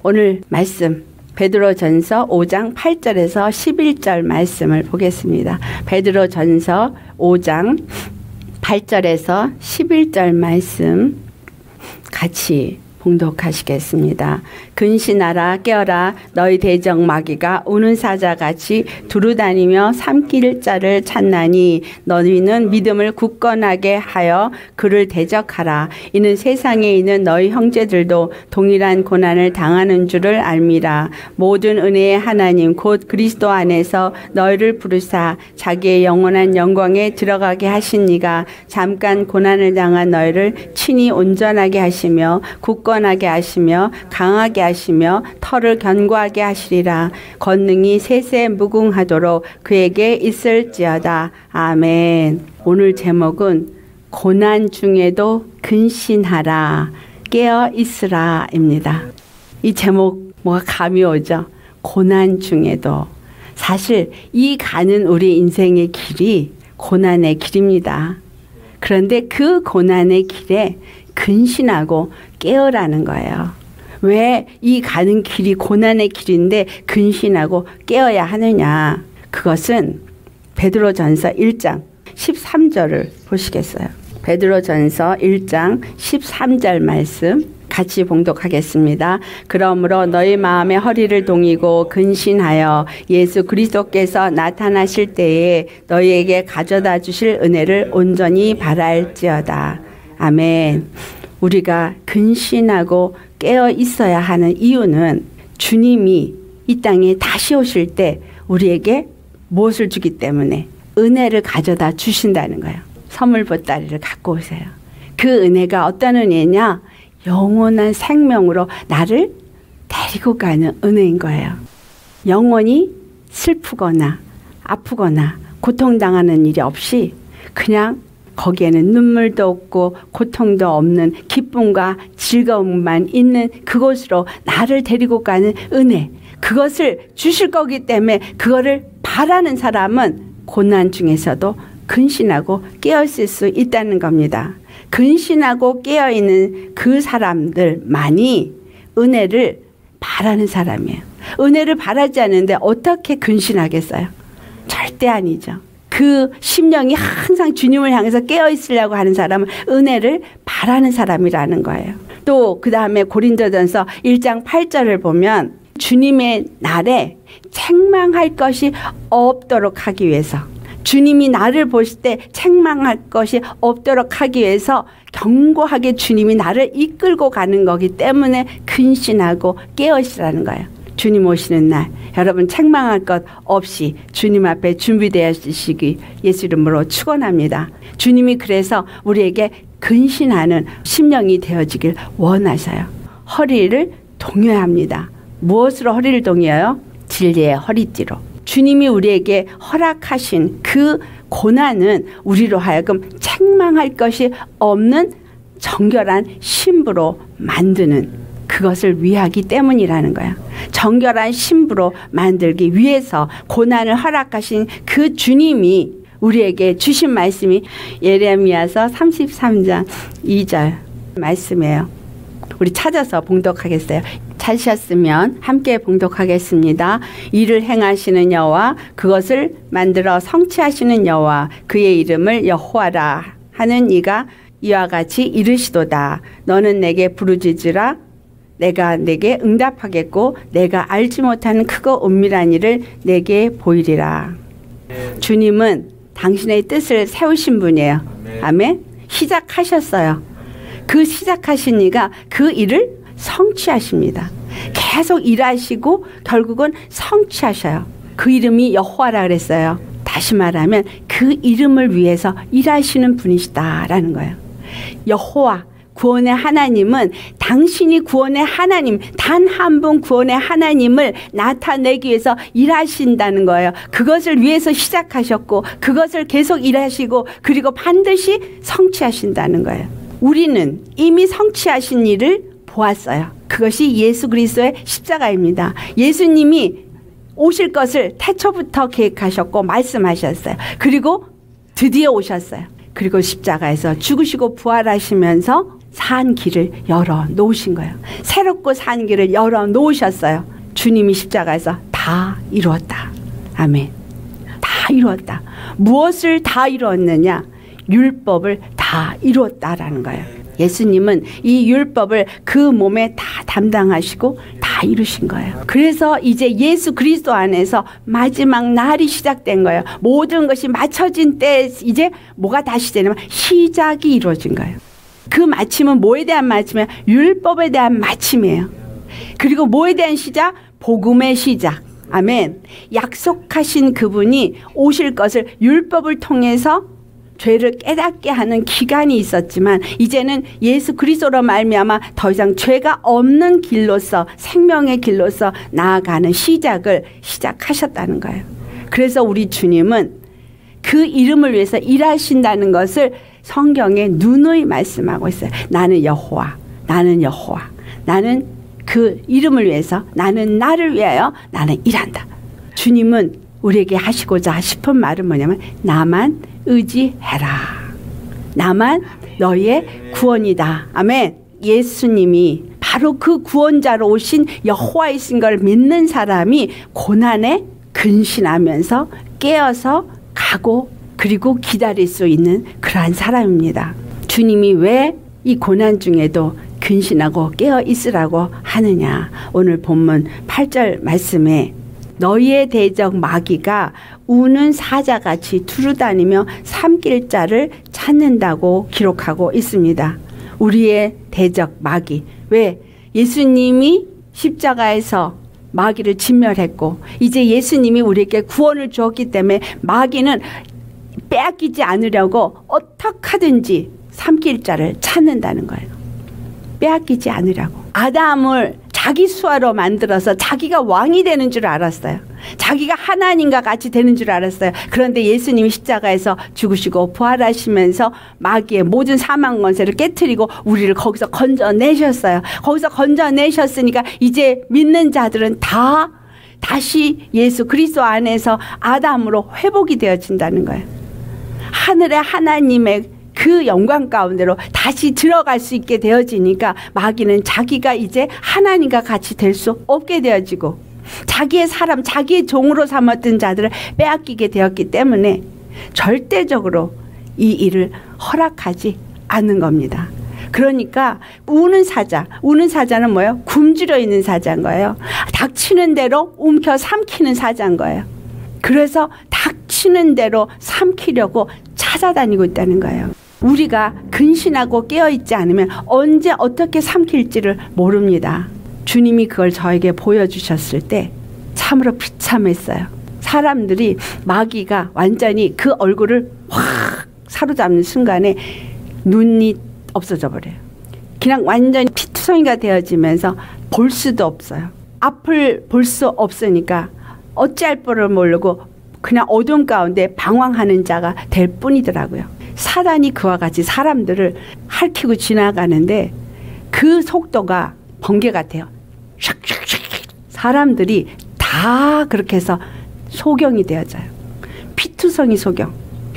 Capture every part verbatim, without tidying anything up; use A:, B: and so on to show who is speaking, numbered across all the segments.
A: 오늘 말씀 베드로전서 오 장 팔 절에서 십일 절 말씀을 보겠습니다. 베드로전서 오 장 팔 절에서 십일 절 말씀 같이 봉독하시겠습니다. 근신하라 깨어라 너희 대적 마귀가 우는 사자같이 두루다니며 삼킬 자를 찾나니 너희는 믿음을 굳건하게 하여 그를 대적하라. 이는 세상에 있는 너희 형제들도 동일한 고난을 당하는 줄을 알미라. 모든 은혜의 하나님 곧 그리스도 안에서 너희를 부르사 자기의 영원한 영광에 들어가게 하신 이가 잠깐 고난을 당한 너희를 친히 온전하게 하시며 굳건하게 하시며 강하게 하시며 털을 견고하게 하시리라. 권능이 세세 무궁하도록 그에게 있을지어다. 아멘. 오늘 제목은 고난 중에도 근신하라 깨어 있으라 입니다. 이 제목 뭐가 감이 오죠? 고난 중에도. 사실 이 가는 우리 인생의 길이 고난의 길입니다. 그런데 그 고난의 길에 근신하고 깨어라는 거예요. 왜 이 가는 길이 고난의 길인데 근신하고 깨어야 하느냐. 그것은 베드로전서 일 장 십삼 절을 보시겠어요. 베드로전서 일 장 십삼 절 말씀 같이 봉독하겠습니다. 그러므로 너희 마음의 허리를 동이고 근신하여 예수 그리스도께서 나타나실 때에 너희에게 가져다 주실 은혜를 온전히 바랄지어다. 아멘. 우리가 근신하고 깨어 있어야 하는 이유는 주님이 이 땅에 다시 오실 때 우리에게 무엇을 주기 때문에 은혜를 가져다 주신다는 거예요. 선물 보따리를 갖고 오세요. 그 은혜가 어떤 은혜냐? 영원한 생명으로 나를 데리고 가는 은혜인 거예요. 영원히 슬프거나 아프거나 고통당하는 일이 없이 그냥 거기에는 눈물도 없고 고통도 없는 기쁨과 즐거움만 있는 그곳으로 나를 데리고 가는 은혜. 그것을 주실 거기 때문에 그거를 바라는 사람은 고난 중에서도 근신하고 깨어있을 수 있다는 겁니다. 근신하고 깨어있는 그 사람들만이 은혜를 바라는 사람이에요. 은혜를 바라지 않는데 어떻게 근신하겠어요? 절대 아니죠. 그 심령이 항상 주님을 향해서 깨어있으려고 하는 사람은 은혜를 바라는 사람이라는 거예요. 또 그 다음에 고린도전서 일 장 팔 절을 보면 주님의 날에 책망할 것이 없도록 하기 위해서, 주님이 나를 보실 때 책망할 것이 없도록 하기 위해서 견고하게 주님이 나를 이끌고 가는 거기 때문에 근신하고 깨어있으라는 거예요. 주님 오시는 날 여러분 책망할 것 없이 주님 앞에 준비되시기 예수 이름으로 축원합니다. 주님이 그래서 우리에게 근신하는 심령이 되어지길 원하셔요. 허리를 동여야 합니다. 무엇으로 허리를 동여요? 진리의 허리띠로. 주님이 우리에게 허락하신 그 고난은 우리로 하여금 책망할 것이 없는 정결한 신부로 만드는, 그것을 위하기 때문이라는 거야. 정결한 신부로 만들기 위해서 고난을 허락하신 그 주님이 우리에게 주신 말씀이 예레미야서 삼십삼 장 이 절 말씀이에요. 우리 찾아서 봉독하겠어요. 찾으셨으면 함께 봉독하겠습니다. 이를 행하시는 여호와, 그것을 만들어 성취하시는 여호와, 그의 이름을 여호와라 하는 이가 이와 같이 이르시도다. 너는 내게 부르짖으라. 내가 내게 응답하겠고 내가 알지 못하는 크고 은밀한 일을 내게 보이리라. 주님은 당신의 뜻을 세우신 분이에요. 아멘. 시작하셨어요. 그 시작하신 이가 그 일을 성취하십니다. 계속 일하시고 결국은 성취하셔요. 그 이름이 여호와라 그랬어요. 다시 말하면 그 이름을 위해서 일하시는 분이시다라는 거예요. 여호와, 구원의 하나님은 당신이 구원의 하나님, 단 한 분 구원의 하나님을 나타내기 위해서 일하신다는 거예요. 그것을 위해서 시작하셨고 그것을 계속 일하시고 그리고 반드시 성취하신다는 거예요. 우리는 이미 성취하신 일을 보았어요. 그것이 예수 그리스도의 십자가입니다. 예수님이 오실 것을 태초부터 계획하셨고 말씀하셨어요. 그리고 드디어 오셨어요. 그리고 십자가에서 죽으시고 부활하시면서 산 길을 열어 놓으신 거예요. 새롭고 산 길을 열어 놓으셨어요. 주님이 십자가에서 다 이루었다. 아멘. 다 이루었다. 무엇을 다 이루었느냐? 율법을 다 이루었다라는 거예요. 예수님은 이 율법을 그 몸에 다 담당하시고 다 이루신 거예요. 그래서 이제 예수 그리스도 안에서 마지막 날이 시작된 거예요. 모든 것이 맞춰진 때 이제 뭐가 다시 되냐면 시작이 이루어진 거예요. 그 마침은 뭐에 대한 마침이에요? 율법에 대한 마침이에요. 그리고 뭐에 대한 시작? 복음의 시작. 아멘. 약속하신 그분이 오실 것을 율법을 통해서 죄를 깨닫게 하는 기간이 있었지만 이제는 예수 그리스도로 말미암아 더 이상 죄가 없는 길로서 생명의 길로서 나아가는 시작을 시작하셨다는 거예요. 그래서 우리 주님은 그 이름을 위해서 일하신다는 것을 성경에 누누이 말씀하고 있어요. 나는 여호와, 나는 여호와, 나는 그 이름을 위해서, 나는 나를 위하여 나는 일한다. 주님은 우리에게 하시고자 싶은 말은 뭐냐면 나만 의지해라. 나만 너의 구원이다. 아멘. 예수님이 바로 그 구원자로 오신 여호와이신 걸 믿는 사람이 고난에 근신하면서 깨어서 가고 그리고 기다릴 수 있는 그러한 사람입니다. 주님이 왜 이 고난 중에도 근신하고 깨어 있으라고 하느냐. 오늘 본문 팔 절 말씀에 너희의 대적 마귀가 우는 사자같이 두루다니며 삼킬 자를 찾는다고 기록하고 있습니다. 우리의 대적 마귀. 왜? 예수님이 십자가에서 마귀를 진멸했고 이제 예수님이 우리에게 구원을 주었기 때문에 마귀는 빼앗기지 않으려고 어떻게 하든지 삼킬 자를 찾는다는 거예요. 빼앗기지 않으려고. 아담을 자기 수하로 만들어서 자기가 왕이 되는 줄 알았어요. 자기가 하나님과 같이 되는 줄 알았어요. 그런데 예수님이 십자가에서 죽으시고 부활하시면서 마귀의 모든 사망 권세를 깨트리고 우리를 거기서 건져내셨어요. 거기서 건져내셨으니까 이제 믿는 자들은 다 다시 예수 그리스도 안에서 아담으로 회복이 되어진다는 거예요. 하늘의 하나님의 그 영광 가운데로 다시 들어갈 수 있게 되어지니까 마귀는 자기가 이제 하나님과 같이 될 수 없게 되어지고 자기의 사람, 자기의 종으로 삼았던 자들을 빼앗기게 되었기 때문에 절대적으로 이 일을 허락하지 않는 겁니다. 그러니까 우는 사자, 우는 사자는 뭐예요? 굶주려 있는 사자인 거예요. 닥치는 대로 움켜 삼키는 사자인 거예요. 그래서 닥치는 대로 삼키려고 찾아다니고 있다는 거예요. 우리가 근신하고 깨어있지 않으면 언제 어떻게 삼킬지를 모릅니다. 주님이 그걸 저에게 보여주셨을 때 참으로 비참했어요. 사람들이 마귀가 완전히 그 얼굴을 확 사로잡는 순간에 눈이 없어져 버려요. 그냥 완전히 피투성이가 되어지면서 볼 수도 없어요. 앞을 볼 수 없으니까 어찌할 바를 모르고 그냥 어둠 가운데 방황하는 자가 될 뿐이더라고요. 사단이 그와 같이 사람들을 핥히고 지나가는데 그 속도가 번개 같아요. 샥샥샥. 사람들이 다 그렇게 해서 소경이 되어져요. 피투성이 소경.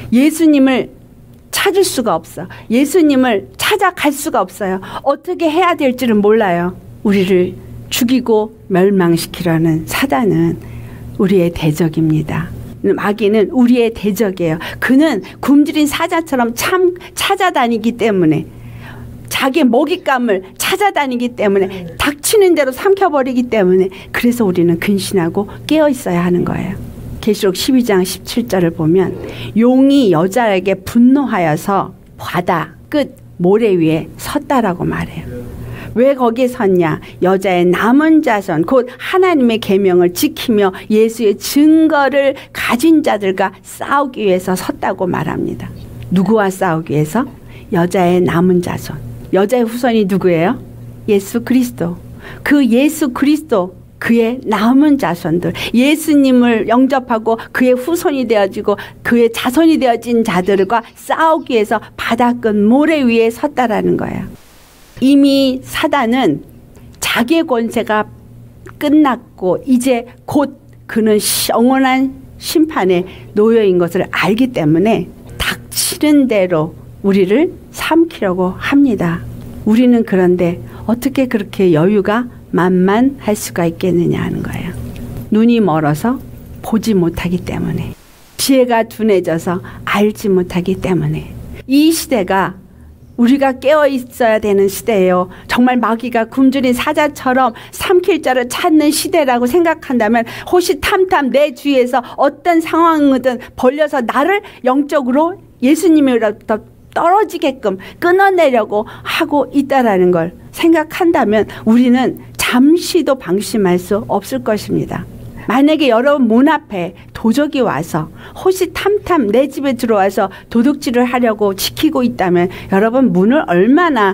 A: 예수님을 찾을 수가 없어. 예수님을 찾아갈 수가 없어요. 어떻게 해야 될지를 몰라요. 우리를 죽이고 멸망시키려는 사단은 우리의 대적입니다. 마귀는 우리의 대적이에요. 그는 굶주린 사자처럼 참 찾아다니기 때문에 자기의 먹잇감을 찾아다니기 때문에 닥치는 대로 삼켜버리기 때문에 그래서 우리는 근신하고 깨어있어야 하는 거예요. 계시록 십이 장 십칠 절을 보면 용이 여자에게 분노하여서 바다 끝 모래 위에 섰다라고 말해요. 왜 거기에 섰냐? 여자의 남은 자손 곧 하나님의 계명을 지키며 예수의 증거를 가진 자들과 싸우기 위해서 섰다고 말합니다. 누구와 싸우기 위해서? 여자의 남은 자손. 여자의 후손이 누구예요? 예수 그리스도. 그 예수 그리스도 그의 남은 자손들, 예수님을 영접하고 그의 후손이 되어지고 그의 자손이 되어진 자들과 싸우기 위해서 바다 끝 모래 위에 섰다라는 거예요. 이미 사단은 자기의 권세가 끝났고 이제 곧 그는 영원한 심판에 놓여인 것을 알기 때문에 닥치는 대로 우리를 삼키려고 합니다. 우리는 그런데 어떻게 그렇게 여유가 만만할 수가 있겠느냐 하는 거예요. 눈이 멀어서 보지 못하기 때문에, 지혜가 둔해져서 알지 못하기 때문에. 이 시대가 우리가 깨어 있어야 되는 시대예요. 정말 마귀가 굶주린 사자처럼 삼킬 자를 찾는 시대라고 생각한다면 호시탐탐 내 주위에서 어떤 상황이든 벌려서 나를 영적으로 예수님으로부터 떨어지게끔 끊어내려고 하고 있다라는 걸 생각한다면 우리는 잠시도 방심할 수 없을 것입니다. 만약에 여러분 문 앞에 도적이 와서 호시탐탐 내 집에 들어와서 도둑질을 하려고 지키고 있다면 여러분 문을 얼마나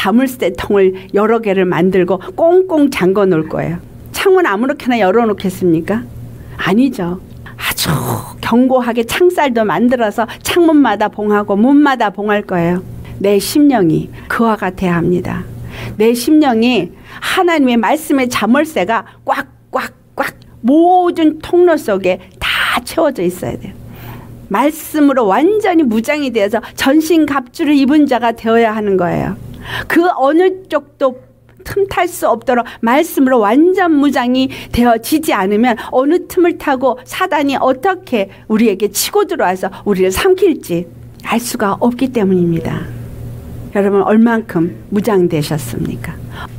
A: 자물쇠통을 여러 개를 만들고 꽁꽁 잠궈 놓을 거예요. 창문 아무렇게나 열어놓겠습니까? 아니죠. 아주 견고하게 창살도 만들어서 창문마다 봉하고 문마다 봉할 거예요. 내 심령이 그와 같아야 합니다. 내 심령이 하나님의 말씀의 자물쇠가 꽉꽉꽉 모든 통로 속에 다 채워져 있어야 돼요. 말씀으로 완전히 무장이 되어서 전신갑주를 입은 자가 되어야 하는 거예요. 그 어느 쪽도 틈탈 수 없도록 말씀으로 완전 무장이 되어지지 않으면 어느 틈을 타고 사단이 어떻게 우리에게 치고 들어와서 우리를 삼킬지 알 수가 없기 때문입니다. 여러분 얼만큼 무장되셨습니까?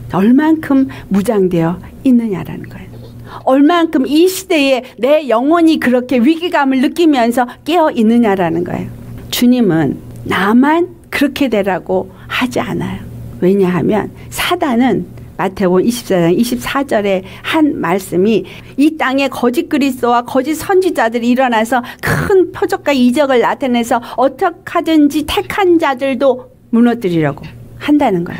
A: 얼만큼 무장되어 있느냐라는 거예요. 얼만큼 이 시대에 내 영혼이 그렇게 위기감을 느끼면서 깨어 있느냐라는 거예요. 주님은 나만 그렇게 되라고 하지 않아요. 왜냐하면 사단은 마태복음 이십사 장 이십사 절에 한 말씀이 이 땅에 거짓 그리스도와 거짓 선지자들이 일어나서 큰 표적과 이적을 나타내서 어떻게 하든지 택한 자들도 무너뜨리려고 한다는 거예요.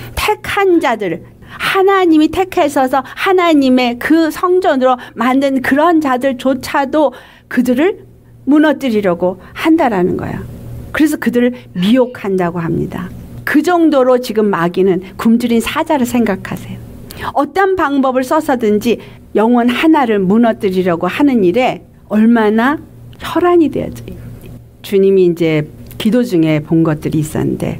A: 택한 자들, 하나님이 택하셔서 하나님의 그 성전으로 만든 그런 자들조차도 그들을 무너뜨리려고 한다라는 거예요. 그래서 그들을 미혹한다고 합니다. 그 정도로 지금 마귀는 굶주린 사자를 생각하세요. 어떤 방법을 써서든지 영혼 하나를 무너뜨리려고 하는 일에 얼마나 혈안이 되어져요. 주님이 이제 기도 중에 본 것들이 있었는데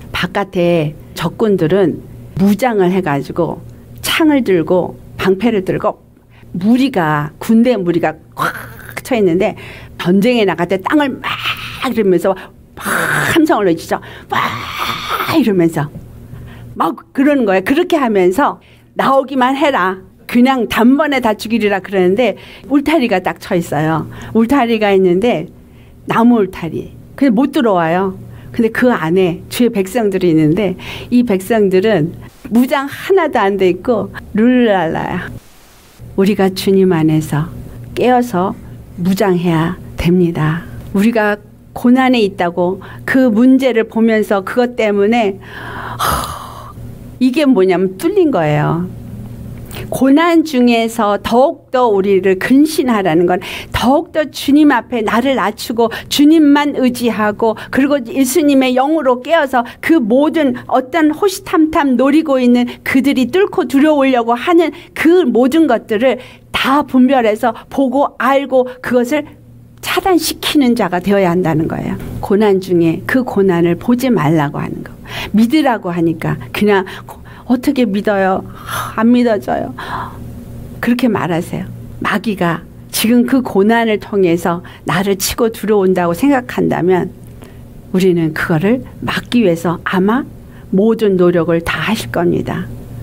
A: 바깥에 적군들은 무장을 해가지고 창을 들고 방패를 들고 무리가 군대 무리가 꽉 쳐 있는데 전쟁에 나갈 때 땅을 막 이러면서 막 함성을 내치죠. 막 이러면서 막 그러는 거예요. 그렇게 하면서 나오기만 해라. 그냥 단번에 다 죽이리라 그러는데 울타리가 딱 쳐 있어요. 울타리가 있는데 나무 울타리. 근데 못 들어와요. 근데 그 안에 주의 백성들이 있는데 이 백성들은 무장 하나도 안 돼 있고 룰랄라야. 우리가 주님 안에서 깨어서 무장해야 됩니다. 우리가 고난에 있다고 그 문제를 보면서 그것 때문에 허, 이게 뭐냐면 뚫린 거예요. 고난 중에서 더욱더 우리를 근신하라는 건 더욱더 주님 앞에 나를 낮추고 주님만 의지하고 그리고 예수님의 영으로 깨어서 그 모든 어떤 호시탐탐 노리고 있는 그들이 뚫고 들어오려고 하는 그 모든 것들을 다 분별해서 보고 알고 그것을 차단시키는 자가 되어야 한다는 거예요. 고난 중에 그 고난을 보지 말라고 하는 거. 믿으라고 하니까 그냥 어떻게 믿어요? 안 믿어져요. 그렇게 말하세요. 마귀가 지금 그 고난을 통해서 나를 치고 들어온다고 생각한다면 우리는 그거를 막기 위해서 아마 모든 노력을 다 하실 겁니다.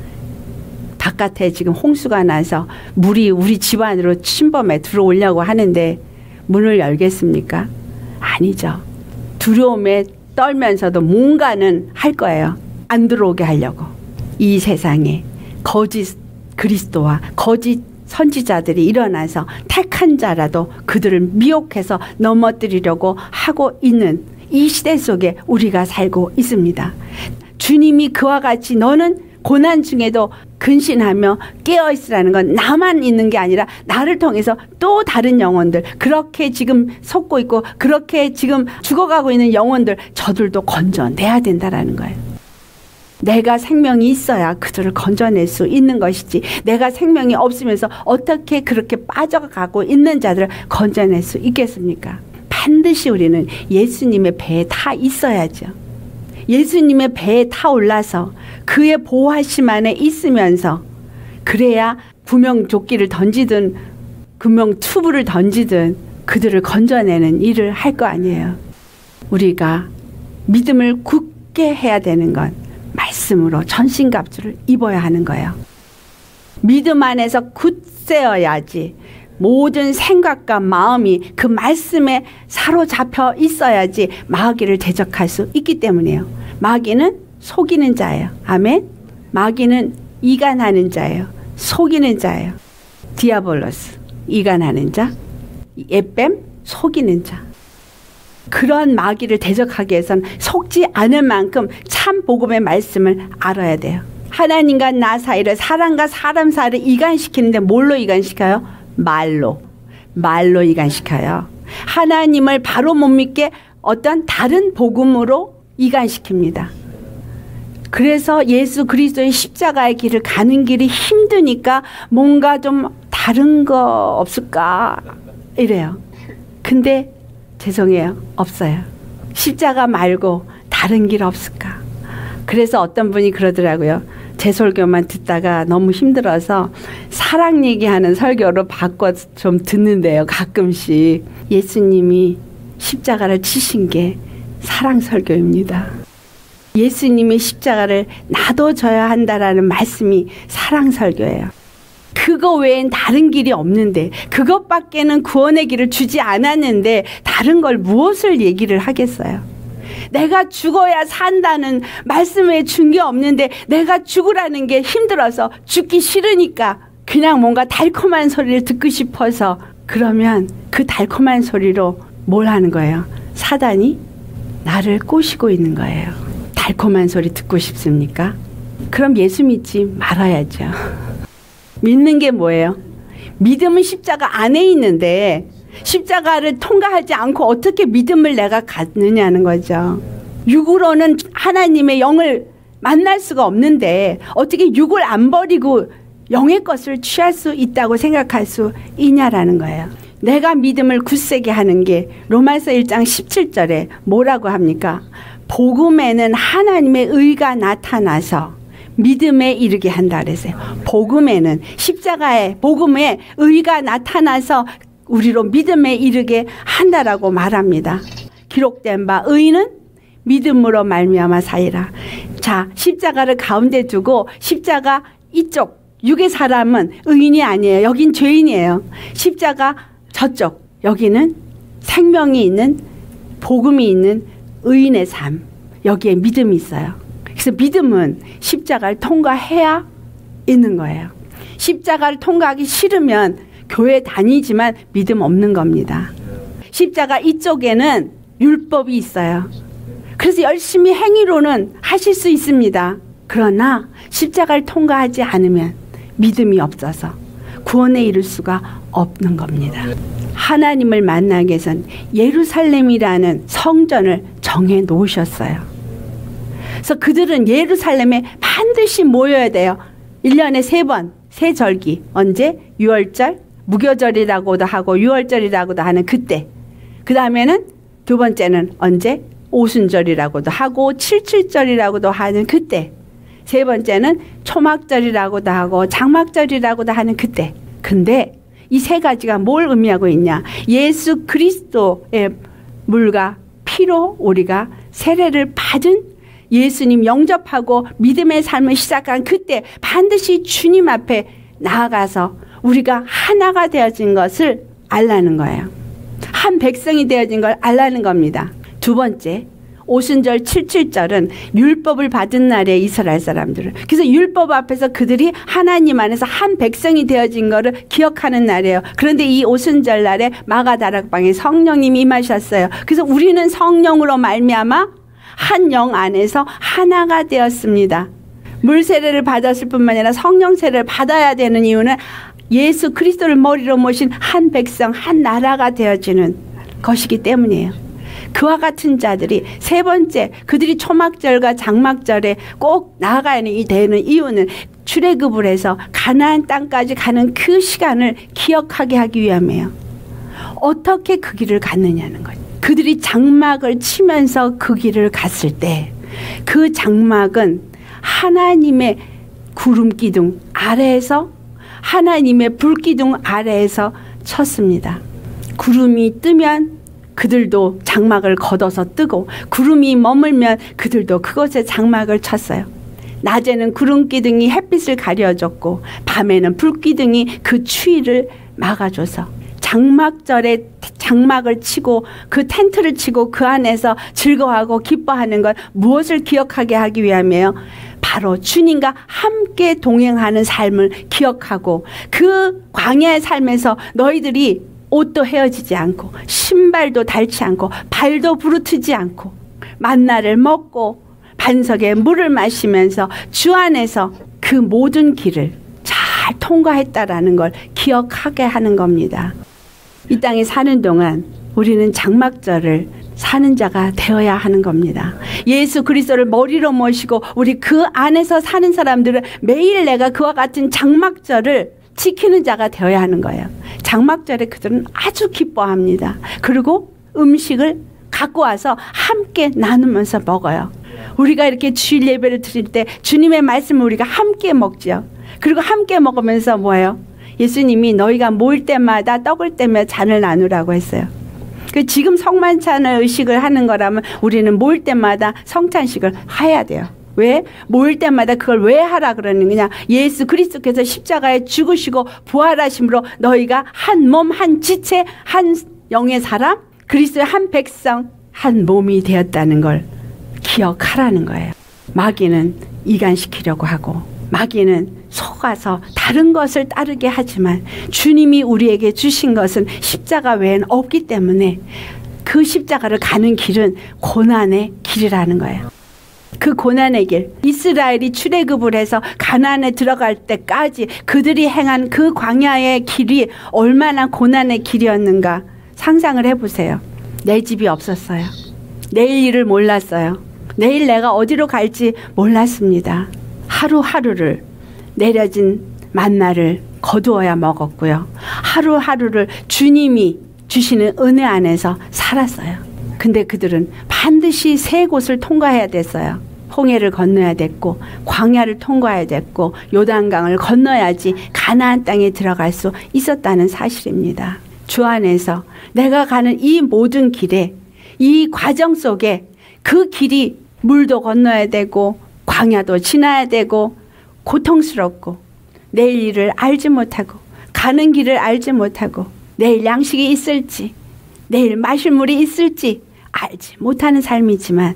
A: 바깥에 지금 홍수가 나서 물이 우리 집 안으로 침범해 들어오려고 하는데 문을 열겠습니까? 아니죠. 두려움에 떨면서도 뭔가는 할 거예요. 안 들어오게 하려고. 이 세상에 거짓 그리스도와 거짓 선지자들이 일어나서 택한 자라도 그들을 미혹해서 넘어뜨리려고 하고 있는 이 시대 속에 우리가 살고 있습니다. 주님이 그와 같이 너는 고난 중에도 근신하며 깨어있으라는 건 나만 있는 게 아니라 나를 통해서 또 다른 영혼들, 그렇게 지금 속고 있고 그렇게 지금 죽어가고 있는 영혼들, 저들도 건져내야 된다라는 거예요. 내가 생명이 있어야 그들을 건져낼 수 있는 것이지, 내가 생명이 없으면서 어떻게 그렇게 빠져가고 있는 자들을 건져낼 수 있겠습니까? 반드시 우리는 예수님의 배에 타 있어야죠. 예수님의 배에 타올라서 그의 보호하심 안에 있으면서 그래야 구명조끼를 던지든 구명투부를 던지든 그들을 건져내는 일을 할 거 아니에요. 우리가 믿음을 굳게 해야 되는 건 말씀으로 전신갑주를 입어야 하는 거예요. 믿음 안에서 굳세어야지 모든 생각과 마음이 그 말씀에 사로잡혀 있어야지 마귀를 대적할 수 있기 때문이에요. 마귀는 속이는 자예요. 아멘. 마귀는 이간하는 자예요. 속이는 자예요. 디아볼로스 이간하는 자, 에뱀 속이는 자. 그런 마귀를 대적하기 위해서는 속지 않을 만큼 참 복음의 말씀을 알아야 돼요. 하나님과 나 사이를, 사람과 사람 사이를 이간시키는데 뭘로 이간시켜요? 말로. 말로 이간시켜요. 하나님을 바로 못 믿게 어떤 다른 복음으로 이간시킵니다. 그래서 예수 그리스도의 십자가의 길을 가는 길이 힘드니까 뭔가 좀 다른 거 없을까 이래요. 근데 죄송해요. 없어요. 십자가 말고 다른 길 없을까? 그래서 어떤 분이 그러더라고요. 제 설교만 듣다가 너무 힘들어서 사랑 얘기하는 설교로 바꿔 좀 듣는데요. 가끔씩. 예수님이 십자가를 치신 게 사랑 설교입니다. 예수님이 십자가를 나도 져야 한다라는 말씀이 사랑 설교예요. 그거 외엔 다른 길이 없는데, 그것밖에는 구원의 길을 주지 않았는데 다른 걸 무엇을 얘기를 하겠어요? 내가 죽어야 산다는 말씀에 준 게 없는데 내가 죽으라는 게 힘들어서 죽기 싫으니까 그냥 뭔가 달콤한 소리를 듣고 싶어서, 그러면 그 달콤한 소리로 뭘 하는 거예요? 사단이 나를 꼬시고 있는 거예요. 달콤한 소리 듣고 싶습니까? 그럼 예수 믿지 말아야죠. 믿는 게 뭐예요? 믿음은 십자가 안에 있는데 십자가를 통과하지 않고 어떻게 믿음을 내가 갖느냐는 거죠. 육으로는 하나님의 영을 만날 수가 없는데 어떻게 육을 안 버리고 영의 것을 취할 수 있다고 생각할 수 있냐라는 거예요. 내가 믿음을 굳세게 하는 게 로마서 일 장 십칠 절에 뭐라고 합니까? 복음에는 하나님의 의가 나타나서 믿음에 이르게 한다 그랬어요. 복음에는, 십자가에 복음에 의가 나타나서 우리로 믿음에 이르게 한다라고 말합니다. 기록된 바 의는 믿음으로 말미암아 사이라. 자, 십자가를 가운데 두고 십자가 이쪽 육의 사람은 의인이 아니에요. 여긴 죄인이에요. 십자가 저쪽 여기는 생명이 있는, 복음이 있는 의인의 삶. 여기에 믿음이 있어요. 그래서 믿음은 십자가를 통과해야 있는 거예요. 십자가를 통과하기 싫으면 교회 다니지만 믿음 없는 겁니다. 십자가 이쪽에는 율법이 있어요. 그래서 열심히 행위로는 하실 수 있습니다. 그러나 십자가를 통과하지 않으면 믿음이 없어서 구원에 이를 수가 없는 겁니다. 하나님을 만나기 위해서는 예루살렘이라는 성전을 정해 놓으셨어요. 그래서 그들은 예루살렘에 반드시 모여야 돼요. 일 년에 세 번, 세 절기. 언제? 유월절, 무교절이라고도 하고 유월절이라고도 하는 그때. 그 다음에는 두 번째는 언제? 오순절이라고도 하고 칠칠절이라고도 하는 그때. 세 번째는 초막절이라고도 하고 장막절이라고도 하는 그때. 근데 이 세 가지가 뭘 의미하고 있냐? 예수 그리스도의 물과 피로 우리가 세례를 받은, 예수님 영접하고 믿음의 삶을 시작한 그때 반드시 주님 앞에 나아가서 우리가 하나가 되어진 것을 알라는 거예요. 한 백성이 되어진 걸 알라는 겁니다. 두 번째, 오순절 칠칠절은 율법을 받은 날에 이스라엘 사람들을, 그래서 율법 앞에서 그들이 하나님 안에서 한 백성이 되어진 거를 기억하는 날이에요. 그런데 이 오순절 날에 마가다락방에 성령님이 임하셨어요. 그래서 우리는 성령으로 말미암아 한 영 안에서 하나가 되었습니다. 물 세례를 받았을 뿐만 아니라 성령 세례를 받아야 되는 이유는 예수 그리스도를 머리로 모신 한 백성, 한 나라가 되어지는 것이기 때문이에요. 그와 같은 자들이 세 번째, 그들이 초막절과 장막절에 꼭 나아가야 되는 이유는 출애굽을 해서 가나안 땅까지 가는 그 시간을 기억하게 하기 위함이에요. 어떻게 그 길을 갔느냐는 거죠. 그들이 장막을 치면서 그 길을 갔을 때 그 장막은 하나님의 구름기둥 아래에서, 하나님의 불기둥 아래에서 쳤습니다. 구름이 뜨면 그들도 장막을 걷어서 뜨고, 구름이 머물면 그들도 그곳에 장막을 쳤어요. 낮에는 구름기둥이 햇빛을 가려줬고, 밤에는 불기둥이 그 추위를 막아줘서 장막절에 장막을 치고 그 텐트를 치고 그 안에서 즐거워하고 기뻐하는 것, 무엇을 기억하게 하기 위함이에요? 바로 주님과 함께 동행하는 삶을 기억하고, 그 광야의 삶에서 너희들이 옷도 헤어지지 않고 신발도 닳지 않고 발도 부르트지 않고 만나를 먹고 반석에 물을 마시면서 주 안에서 그 모든 길을 잘 통과했다라는 걸 기억하게 하는 겁니다. 이 땅에 사는 동안 우리는 장막절을 사는 자가 되어야 하는 겁니다. 예수 그리스도를 머리로 모시고 우리 그 안에서 사는 사람들은 매일 내가 그와 같은 장막절을 지키는 자가 되어야 하는 거예요. 장막절에 그들은 아주 기뻐합니다. 그리고 음식을 갖고 와서 함께 나누면서 먹어요. 우리가 이렇게 주일 예배를 드릴 때 주님의 말씀을 우리가 함께 먹지요. 그리고 함께 먹으면서 뭐예요? 예수님이 너희가 모일 때마다 떡을 떼며 잔을 나누라고 했어요. 그 지금 성만찬을 의식을 하는 거라면 우리는 모일 때마다 성찬식을 해야 돼요. 왜? 모일 때마다 그걸 왜 하라 그러는 거냐? 예수 그리스도께서 십자가에 죽으시고 부활하심으로 너희가 한 몸, 한 지체, 한 영의 사람, 그리스도의 한 백성, 한 몸이 되었다는 걸 기억하라는 거예요. 마귀는 이간시키려고 하고, 마귀는 속아서 다른 것을 따르게 하지만 주님이 우리에게 주신 것은 십자가 외엔 없기 때문에 그 십자가를 가는 길은 고난의 길이라는 거예요. 그 고난의 길, 이스라엘이 출애굽을 해서 가나안에 들어갈 때까지 그들이 행한 그 광야의 길이 얼마나 고난의 길이었는가 상상을 해보세요. 내 집이 없었어요. 내일 일을 몰랐어요. 내일 내가 어디로 갈지 몰랐습니다. 하루하루를 내려진 만나를 거두어야 먹었고요. 하루하루를 주님이 주시는 은혜 안에서 살았어요. 근데 그들은 반드시 세 곳을 통과해야 됐어요. 홍해를 건너야 됐고, 광야를 통과해야 됐고, 요단강을 건너야지 가나안 땅에 들어갈 수 있었다는 사실입니다. 주 안에서 내가 가는 이 모든 길에, 이 과정 속에 그 길이 물도 건너야 되고 광야도 지나야 되고 고통스럽고 내일 일을 알지 못하고 가는 길을 알지 못하고 내일 양식이 있을지 내일 마실 물이 있을지 알지 못하는 삶이지만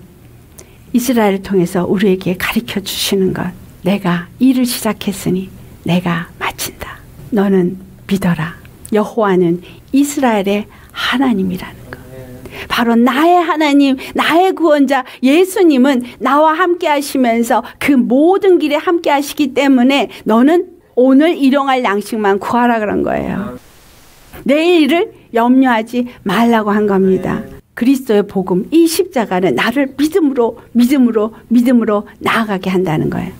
A: 이스라엘을 통해서 우리에게 가르쳐 주시는 것, 내가 일을 시작했으니 내가 마친다. 너는 믿어라. 여호와는 이스라엘의 하나님이라는 것. 바로 나의 하나님, 나의 구원자 예수님은 나와 함께 하시면서 그 모든 길에 함께 하시기 때문에 너는 오늘 일용할 양식만 구하라 그런 거예요. 내일 일을 염려하지 말라고 한 겁니다. 그리스도의 복음, 이 십자가는 나를 믿음으로 믿음으로 믿음으로 나아가게 한다는 거예요.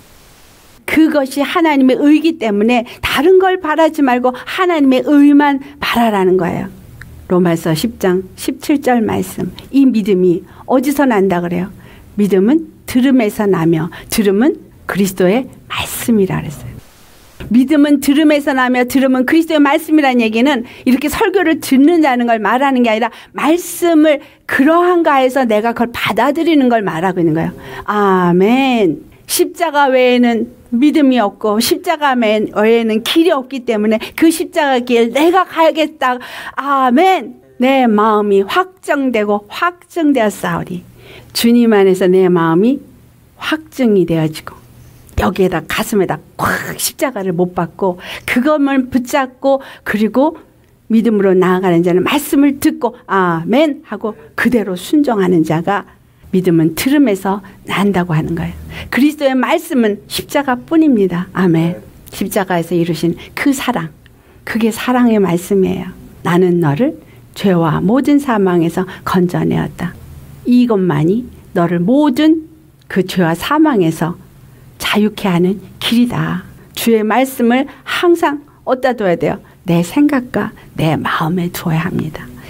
A: 그것이 하나님의 의이기 때문에 다른 걸 바라지 말고 하나님의 의만 바라라는 거예요. 로마서 십 장 십칠 절 말씀. 이 믿음이 어디서 난다 그래요? 믿음은 들음에서 나며 들음은 그리스도의 말씀이라 그랬어요. 믿음은 들음에서 나며 들음은 그리스도의 말씀이라는 얘기는 이렇게 설교를 듣는다는 걸 말하는 게 아니라 말씀을 그러한가 해서 내가 그걸 받아들이는 걸 말하고 있는 거예요. 아멘. 십자가 외에는 믿음이 없고 십자가 외에는 길이 없기 때문에 그 십자가 길 내가 가야겠다. 아멘. 내 마음이 확정되고 확정되었사오리. 주님 안에서 내 마음이 확정이 되어지고 여기에다 가슴에다 꽉 십자가를 못 박고 그것을 붙잡고 그리고 믿음으로 나아가는 자는 말씀을 듣고 아멘 하고 그대로 순종하는 자가 믿음은 들음에서 난다고 하는 거예요. 그리스도의 말씀은 십자가뿐입니다. 아멘. 십자가에서 이루신 그 사랑, 그게 사랑의 말씀이에요. 나는 너를 죄와 모든 사망에서 건져내었다. 이것만이 너를 모든 그 죄와 사망에서 자유케 하는 길이다. 주의 말씀을 항상 어디다 둬야 돼요? 내 생각과 내 마음에 두어야 합니다.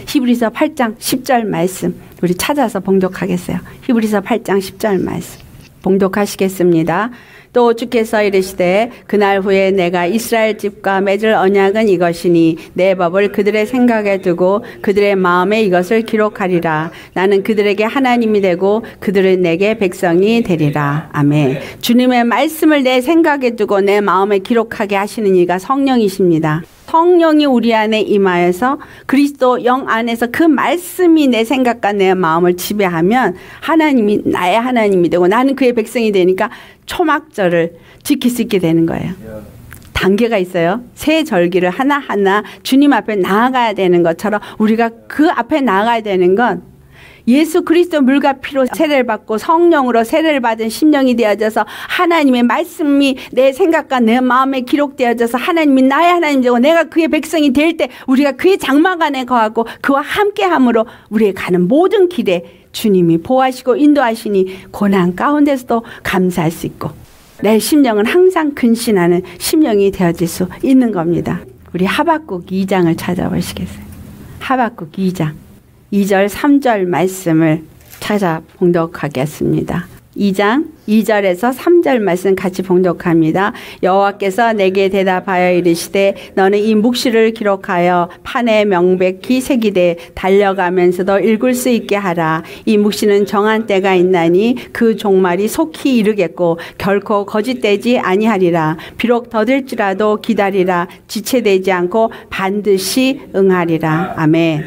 A: 히브리서 팔 장 십 절 말씀 우리 찾아서 봉독하겠어요. 히브리서 팔 장 십 절 말씀 봉독하시겠습니다. 또 주께서 이르시되 그날 후에 내가 이스라엘 집과 맺을 언약은 이것이니 내 법을 그들의 생각에 두고 그들의 마음에 이것을 기록하리라. 나는 그들에게 하나님이 되고 그들은 내게 백성이 되리라. 아멘. 주님의 말씀을 내 생각에 두고 내 마음에 기록하게 하시는 이가 성령이십니다. 성령이 우리 안에 임하여서 그리스도 영 안에서 그 말씀이 내 생각과 내 마음을 지배하면 하나님이 나의 하나님이 되고 나는 그의 백성이 되니까 초막절을 지킬 수 있게 되는 거예요. 단계가 있어요. 새 절기를 하나하나 주님 앞에 나아가야 되는 것처럼 우리가 그 앞에 나아가야 되는 건 예수 그리스도 물과 피로 세례를 받고 성령으로 세례를 받은 심령이 되어져서 하나님의 말씀이 내 생각과 내 마음에 기록되어져서 하나님이 나의 하나님 되고 내가 그의 백성이 될 때 우리가 그의 장막 안에 거하고 그와 함께함으로 우리의 가는 모든 길에 주님이 보호하시고 인도하시니 고난 가운데서도 감사할 수 있고 내 심령은 항상 근신하는 심령이 되어질 수 있는 겁니다. 우리 하박국 이 장을 찾아보시겠어요? 하박국 이 장 이 절 삼 절 말씀을 찾아 봉독하겠습니다. 이 장 이 절에서 삼 절 말씀 같이 봉독합니다. 여호와께서 내게 대답하여 이르시되 너는 이 묵시를 기록하여 판에 명백히 새기되 달려가면서도 읽을 수 있게 하라. 이 묵시는 정한 때가 있나니 그 종말이 속히 이르겠고 결코 거짓되지 아니하리라. 비록 더딜지라도 기다리라. 지체되지 않고 반드시 응하리라. 아멘.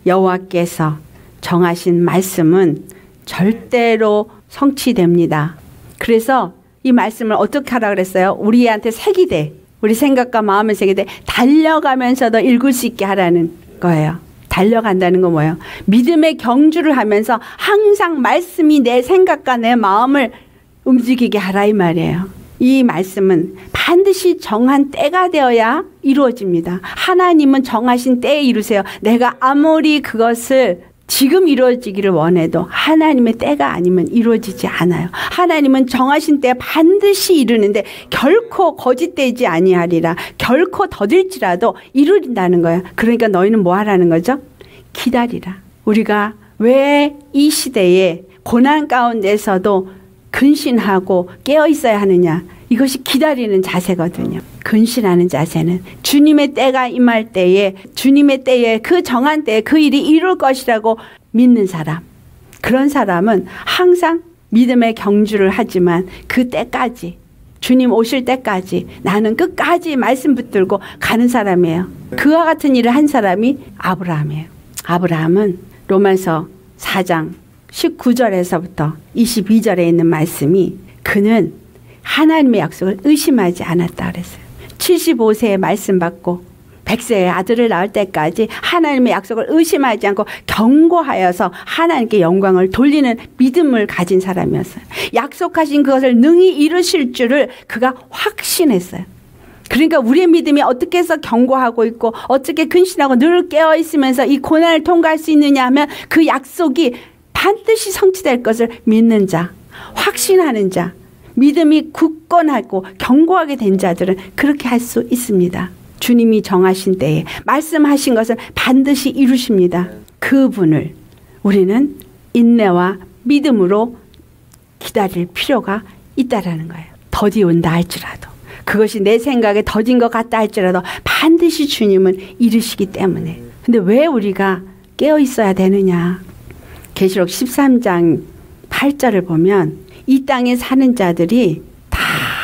A: 여호와께서 정하신 말씀은 절대로 성취됩니다. 그래서 이 말씀을 어떻게 하라 그랬어요? 우리한테 새기되 우리 생각과 마음을 새기되 달려가면서도 읽을 수 있게 하라는 거예요. 달려간다는 건 뭐예요? 믿음의 경주를 하면서 항상 말씀이 내 생각과 내 마음을 움직이게 하라 이 말이에요. 이 말씀은 반드시 정한 때가 되어야 이루어집니다. 하나님은 정하신 때에 이루세요. 내가 아무리 그것을 지금 이루어지기를 원해도 하나님의 때가 아니면 이루어지지 않아요. 하나님은 정하신 때에 반드시 이루는데 결코 거짓되지 아니하리라. 결코 더딜지라도 이루린다는 거예요. 그러니까 너희는 뭐 하라는 거죠? 기다리라. 우리가 왜 이 시대에 고난 가운데서도 근신하고 깨어 있어야 하느냐? 이것이 기다리는 자세거든요. 근신하는 자세는 주님의 때가 임할 때에 주님의 때에 그 정한 때에 그 일이 이룰 것이라고 믿는 사람. 그런 사람은 항상 믿음의 경주를 하지만 그 때까지 주님 오실 때까지 나는 끝까지 말씀 붙들고 가는 사람이에요. 그와 같은 일을 한 사람이 아브라함이에요. 아브라함은 로마서 사 장 십구 절에서부터 이십이 절에 있는 말씀이 그는 하나님의 약속을 의심하지 않았다 그랬어요. 칠십오 세에 말씀 받고 백 세에 아들을 낳을 때까지 하나님의 약속을 의심하지 않고 경고하여서 하나님께 영광을 돌리는 믿음을 가진 사람이었어요. 약속하신 그것을 능히 이루실 줄을 그가 확신했어요. 그러니까 우리의 믿음이 어떻게 해서 경고하고 있고 어떻게 근신하고 늘 깨어 있으면서 이 고난을 통과할 수 있느냐 하면 그 약속이 반드시 성취될 것을 믿는 자, 확신하는 자, 믿음이 굳건하고 견고하게 된 자들은 그렇게 할 수 있습니다. 주님이 정하신 때에 말씀하신 것을 반드시 이루십니다. 그분을 우리는 인내와 믿음으로 기다릴 필요가 있다라는 거예요. 더디 온다 할지라도 그것이 내 생각에 더딘 것 같다 할지라도 반드시 주님은 이루시기 때문에. 근데 왜 우리가 깨어 있어야 되느냐? 계시록 십삼 장 팔 절을 보면 이 땅에 사는 자들이 다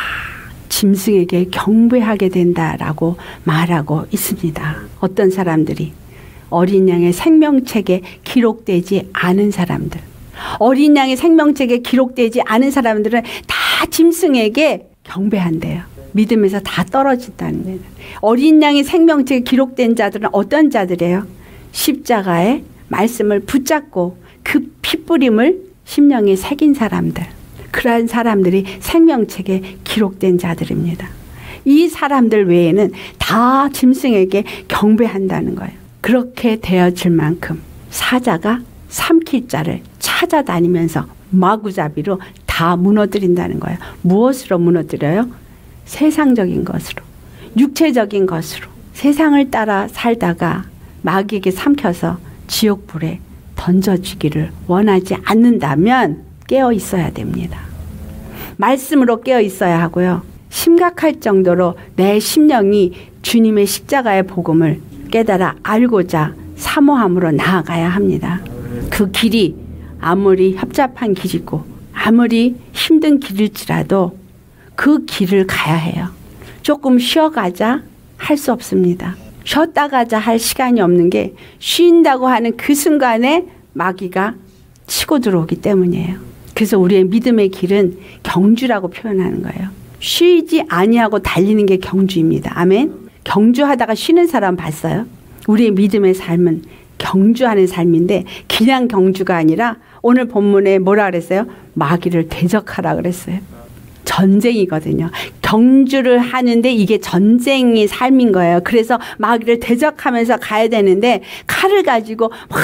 A: 짐승에게 경배하게 된다라고 말하고 있습니다. 어떤 사람들이? 어린 양의 생명책에 기록되지 않은 사람들. 어린 양의 생명책에 기록되지 않은 사람들은 다 짐승에게 경배한대요. 믿음에서 다 떨어진다는 거예요. 어린 양의 생명책에 기록된 자들은 어떤 자들이에요? 십자가의 말씀을 붙잡고 그 피뿌림을 심령에 새긴 사람들. 그러한 사람들이 생명책에 기록된 자들입니다. 이 사람들 외에는 다 짐승에게 경배한다는 거예요. 그렇게 되어질 만큼 사자가 삼킬 자를 찾아다니면서 마구잡이로 다 무너뜨린다는 거예요. 무엇으로 무너뜨려요? 세상적인 것으로, 육체적인 것으로. 세상을 따라 살다가 마귀에게 삼켜서 지옥불에 던져지기를 원하지 않는다면 깨어 있어야 됩니다. 말씀으로 깨어 있어야 하고요. 심각할 정도로 내 심령이 주님의 십자가의 복음을 깨달아 알고자 사모함으로 나아가야 합니다. 그 길이 아무리 협잡한 길이고 아무리 힘든 길일지라도 그 길을 가야 해요. 조금 쉬어가자 할 수 없습니다. 쉬었다 가자 할 시간이 없는 게 쉰다고 하는 그 순간에 마귀가 치고 들어오기 때문이에요. 그래서 우리의 믿음의 길은 경주라고 표현하는 거예요. 쉬지 아니하고 달리는 게 경주입니다. 아멘. 경주하다가 쉬는 사람 봤어요? 우리의 믿음의 삶은 경주하는 삶인데 그냥 경주가 아니라 오늘 본문에 뭐라 그랬어요? 마귀를 대적하라 그랬어요. 전쟁이거든요. 경주를 하는데 이게 전쟁의 삶인 거예요. 그래서 마귀를 대적하면서 가야 되는데 칼을 가지고 확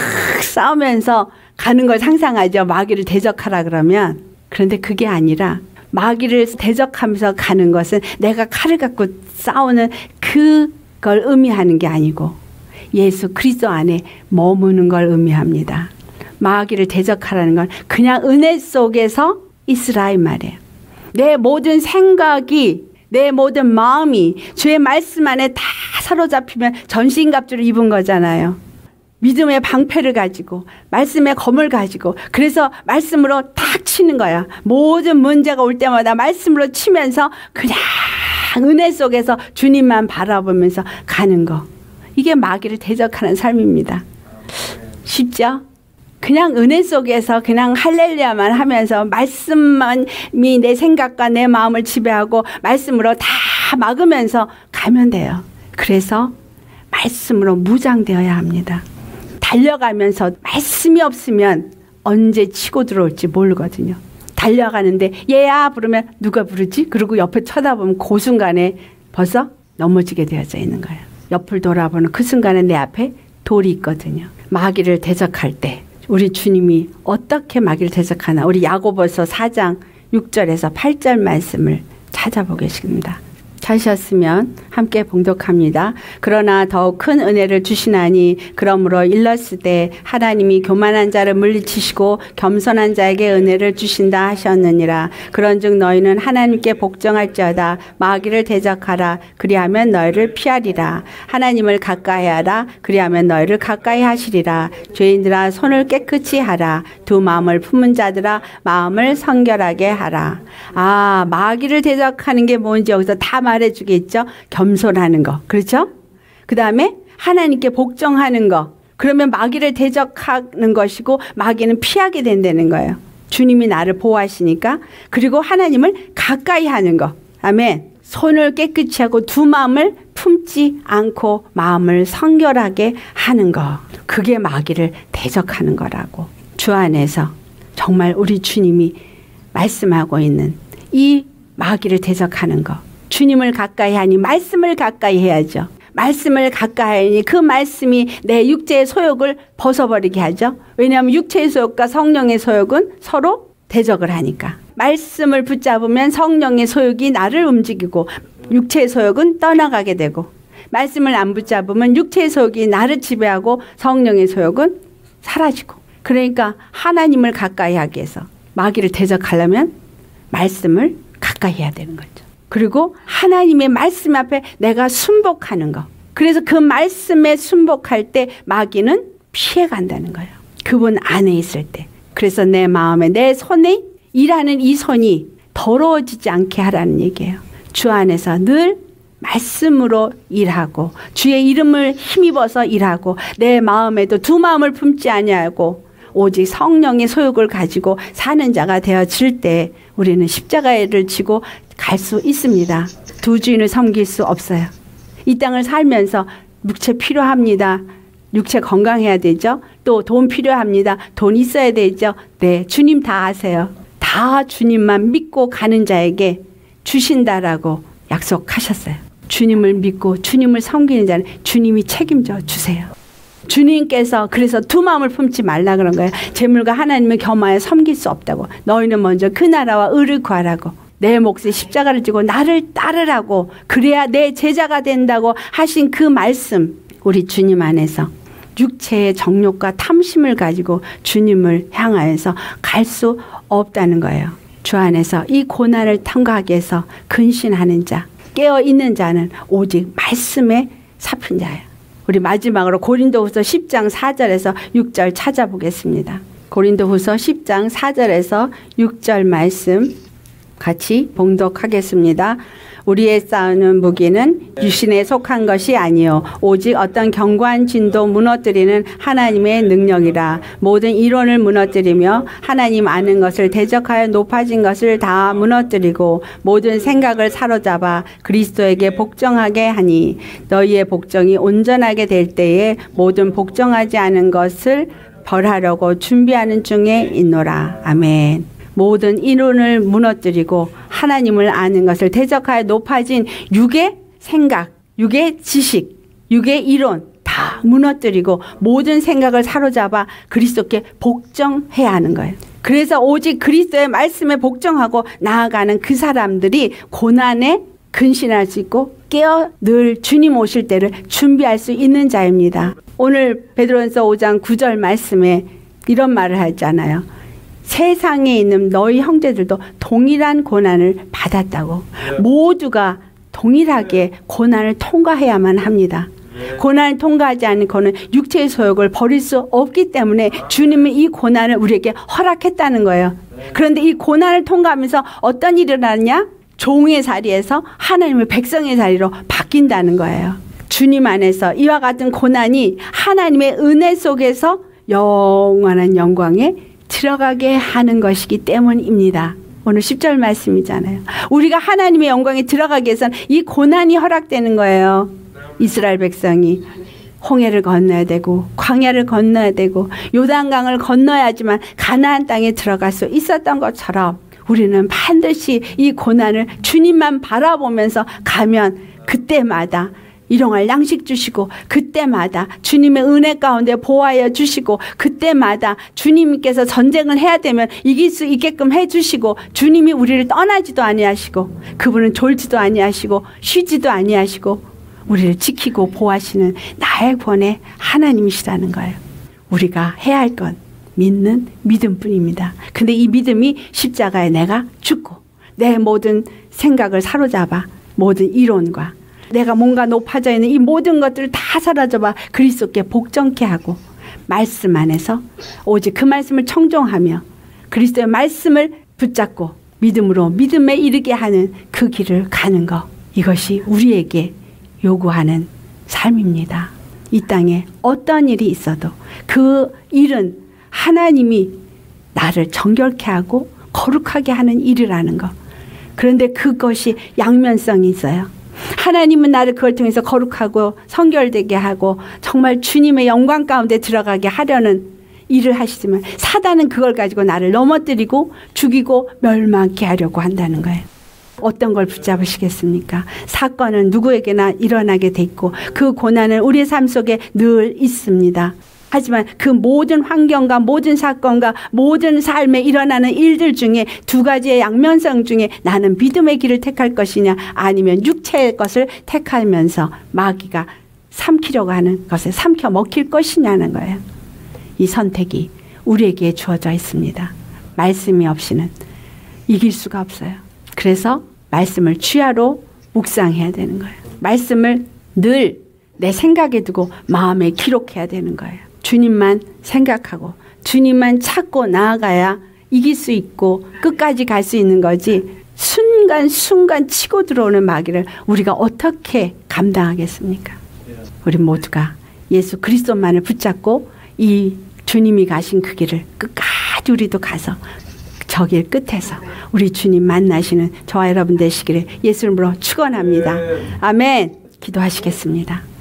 A: 싸우면서 가는 걸 상상하죠. 마귀를 대적하라 그러면. 그런데 그게 아니라 마귀를 대적하면서 가는 것은 내가 칼을 갖고 싸우는 그걸 의미하는 게 아니고 예수 그리스도 안에 머무는 걸 의미합니다. 마귀를 대적하라는 건 그냥 은혜 속에서 있으라 이 말이에요. 내 모든 생각이 내 모든 마음이 주의 말씀 안에 다 사로잡히면 전신갑주를 입은 거잖아요. 믿음의 방패를 가지고 말씀의 검을 가지고 그래서 말씀으로 탁 치는 거야. 모든 문제가 올 때마다 말씀으로 치면서 그냥 은혜 속에서 주님만 바라보면서 가는 거. 이게 마귀를 대적하는 삶입니다. 쉽죠? 그냥 은혜 속에서 그냥 할렐루야만 하면서 말씀만이 내 생각과 내 마음을 지배하고 말씀으로 다 막으면서 가면 돼요. 그래서 말씀으로 무장되어야 합니다. 달려가면서 말씀이 없으면 언제 치고 들어올지 모르거든요. 달려가는데 얘야 부르면 누가 부르지? 그리고 옆에 쳐다보면 그 순간에 벌써 넘어지게 되어져 있는 거예요. 옆을 돌아보는 그 순간에 내 앞에 돌이 있거든요. 마귀를 대적할 때 우리 주님이 어떻게 마귀를 대적하나 우리 야고보서 사 장 육 절에서 팔 절 말씀을 찾아보겠습니다. 찾으셨으면 함께 봉독합니다. 그러나 더욱 큰 은혜를 주시나니 그러므로 일렀을 때 하나님이 교만한 자를 물리치시고 겸손한 자에게 은혜를 주신다 하셨느니라. 그런즉 너희는 하나님께 복종할지어다. 마귀를 대적하라. 그리하면 너희를 피하리라. 하나님을 가까이 하라. 그리하면 너희를 가까이 하시리라. 죄인들아 손을 깨끗이 하라. 두 마음을 품은 자들아 마음을 성결하게 하라. 아, 마귀를 대적하는 게 뭔지 여기서 다 말해주겠죠. 겸손하는 거. 그렇죠? 그 다음에 하나님께 복종하는 거. 그러면 마귀를 대적하는 것이고 마귀는 피하게 된다는 거예요. 주님이 나를 보호하시니까. 그리고 하나님을 가까이 하는 거. 아멘. 손을 깨끗이 하고 두 마음을 품지 않고 마음을 성결하게 하는 거. 그게 마귀를 대적하는 거라고. 주 안에서 정말 우리 주님이 말씀하고 있는 이 마귀를 대적하는 거. 주님을 가까이 하니 말씀을 가까이 해야죠. 말씀을 가까이 하니 그 말씀이 내 육체의 소욕을 벗어버리게 하죠. 왜냐하면 육체의 소욕과 성령의 소욕은 서로 대적을 하니까. 말씀을 붙잡으면 성령의 소욕이 나를 움직이고 육체의 소욕은 떠나가게 되고 말씀을 안 붙잡으면 육체의 소욕이 나를 지배하고 성령의 소욕은 사라지고. 그러니까 하나님을 가까이 하기 위해서 마귀를 대적하려면 말씀을 가까이 해야 되는 거죠. 그리고 하나님의 말씀 앞에 내가 순복하는 거. 그래서 그 말씀에 순복할 때 마귀는 피해간다는 거예요. 그분 안에 있을 때. 그래서 내 마음에 내 손에 일하는 이 손이 더러워지지 않게 하라는 얘기예요. 주 안에서 늘 말씀으로 일하고 주의 이름을 힘입어서 일하고 내 마음에도 두 마음을 품지 아니하고 오직 성령의 소욕을 가지고 사는 자가 되어질 때 우리는 십자가를 지고 갈 수 있습니다. 두 주인을 섬길 수 없어요. 이 땅을 살면서 육체 필요합니다. 육체 건강해야 되죠. 또 돈 필요합니다. 돈 있어야 되죠. 네, 주님 다 아세요. 다 주님만 믿고 가는 자에게 주신다라고 약속하셨어요. 주님을 믿고 주님을 섬기는 자는 주님이 책임져 주세요. 주님께서 그래서 두 마음을 품지 말라 그런 거예요. 재물과 하나님을 겸하여 섬길 수 없다고. 너희는 먼저 그 나라와 의를 구하라고. 내 몫에 십자가를 지고 나를 따르라고. 그래야 내 제자가 된다고 하신 그 말씀. 우리 주님 안에서 육체의 정욕과 탐심을 가지고 주님을 향하여서 갈 수 없다는 거예요. 주 안에서 이 고난을 통과하기 위해서 근신하는 자, 깨어있는 자는 오직 말씀에 잡힌 자예요. 우리 마지막으로 고린도후서 십 장 사 절에서 육 절 찾아보겠습니다. 고린도후서 십 장 사 절에서 육 절 말씀 같이 봉독하겠습니다. 우리의 싸우는 무기는 육신에 속한 것이 아니요 오직 어떤 견고한 진도 무너뜨리는 하나님의 능력이라. 모든 이론을 무너뜨리며 하나님 아는 것을 대적하여 높아진 것을 다 무너뜨리고 모든 생각을 사로잡아 그리스도에게 복종하게 하니 너희의 복종이 온전하게 될 때에 모든 복종하지 않은 것을 벌하려고 준비하는 중에 있노라. 아멘. 모든 이론을 무너뜨리고 하나님을 아는 것을 대적하여 높아진 육의 생각, 육의 지식, 육의 이론 다 무너뜨리고 모든 생각을 사로잡아 그리스도께 복종해야 하는 거예요. 그래서 오직 그리스도의 말씀에 복종하고 나아가는 그 사람들이 고난에 근신할 수 있고 깨어 늘 주님 오실 때를 준비할 수 있는 자입니다. 오늘 베드로전서 오 장 구 절 말씀에 이런 말을 하잖아요. 세상에 있는 너희 형제들도 동일한 고난을 받았다고. 네. 모두가 동일하게 고난을 통과해야만 합니다. 네. 고난을 통과하지 않고는 육체의 소욕을 버릴 수 없기 때문에 주님은 이 고난을 우리에게 허락했다는 거예요. 네. 그런데 이 고난을 통과하면서 어떤 일이 일어났냐? 종의 자리에서 하나님의 백성의 자리로 바뀐다는 거예요. 주님 안에서 이와 같은 고난이 하나님의 은혜 속에서 영원한 영광에 들어가게 하는 것이기 때문입니다. 오늘 십 절 말씀이잖아요. 우리가 하나님의 영광에 들어가기 위해서는 이 고난이 허락되는 거예요. 이스라엘 백성이 홍해를 건너야 되고 광야를 건너야 되고 요단강을 건너야지만 가나안 땅에 들어갈 수 있었던 것처럼 우리는 반드시 이 고난을 주님만 바라보면서 가면 그때마다 일용할 양식 주시고 그때마다 주님의 은혜 가운데 보호하여 주시고 그때마다 주님께서 전쟁을 해야 되면 이길 수 있게끔 해주시고 주님이 우리를 떠나지도 아니하시고 그분은 졸지도 아니하시고 쉬지도 아니하시고 우리를 지키고 보호하시는 나의 구원의 하나님이시라는 거예요. 우리가 해야 할 건 믿는 믿음뿐입니다. 근데 이 믿음이 십자가에 내가 죽고 내 모든 생각을 사로잡아 모든 이론과 내가 뭔가 높아져 있는 이 모든 것들을 다 사라져봐 그리스도께 복종케 하고 말씀 안에서 오직 그 말씀을 청종하며 그리스도의 말씀을 붙잡고 믿음으로 믿음에 이르게 하는 그 길을 가는 것, 이것이 우리에게 요구하는 삶입니다. 이 땅에 어떤 일이 있어도 그 일은 하나님이 나를 정결케 하고 거룩하게 하는 일이라는 것. 그런데 그것이 양면성이 있어요. 하나님은 나를 그걸 통해서 거룩하고 성결되게 하고 정말 주님의 영광 가운데 들어가게 하려는 일을 하시지만 사단은 그걸 가지고 나를 넘어뜨리고 죽이고 멸망케 하려고 한다는 거예요. 어떤 걸 붙잡으시겠습니까? 사건은 누구에게나 일어나게 돼 있고 그 고난은 우리의 삶 속에 늘 있습니다. 하지만 그 모든 환경과 모든 사건과 모든 삶에 일어나는 일들 중에 두 가지의 양면성 중에 나는 믿음의 길을 택할 것이냐 아니면 육체의 것을 택하면서 마귀가 삼키려고 하는 것에 삼켜 먹힐 것이냐는 거예요. 이 선택이 우리에게 주어져 있습니다. 말씀이 없이는 이길 수가 없어요. 그래서 말씀을 주야로 묵상해야 되는 거예요. 말씀을 늘 내 생각에 두고 마음에 기록해야 되는 거예요. 주님만 생각하고 주님만 찾고 나아가야 이길 수 있고 끝까지 갈 수 있는 거지 순간순간 치고 들어오는 마귀를 우리가 어떻게 감당하겠습니까? 우리 모두가 예수 그리스도만을 붙잡고 이 주님이 가신 그 길을 끝까지 우리도 가서 저 길 끝에서 우리 주님 만나시는 저와 여러분 되시기를 예수 이름으로 축원합니다. 아멘. 기도하시겠습니다.